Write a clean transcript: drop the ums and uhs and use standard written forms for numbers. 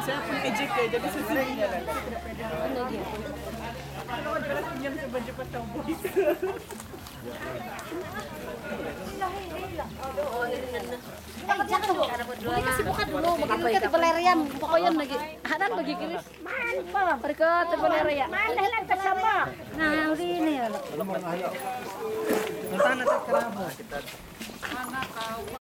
Saya pun ejek ya, jadi sesungguhnya lah. Ano dia? Kalau ada senyum sa baju patawbo. Ay, jangan dulu. Buli kasi buka dulu. Magiging ka tibalerian. Buka yun lagi. Hanan bagi kiris. Man pa. Parika tibaleria. Man lahat kasama. Nah, uli na yun. Nanti na sa karabo.